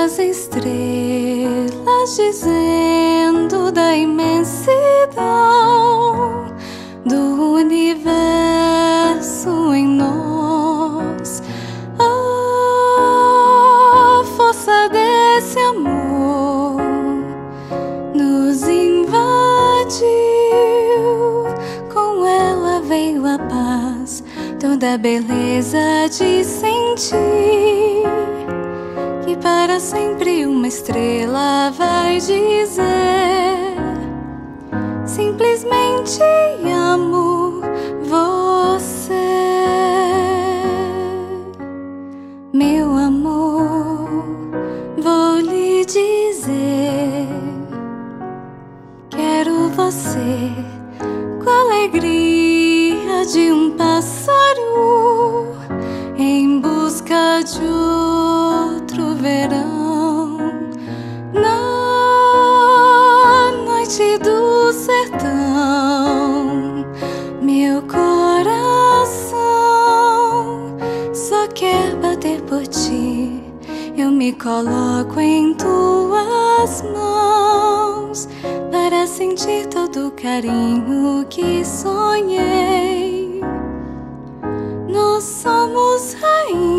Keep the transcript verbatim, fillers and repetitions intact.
as estrelas dizendo da imensidão do universo em nós. A força desse amor nos invadiu, com ela veio a paz, toda a beleza de sentir que para sempre uma estrela vai dizer: simplesmente amo você. Meu amor, vou lhe dizer, quero você com a alegria de um pássaro em busca de outro verão. Na noite do sertão, meu coração só quer bater por ti. Eu me coloco em tuas mãos para sentir todo o carinho que sonhei. Nós somos rainhas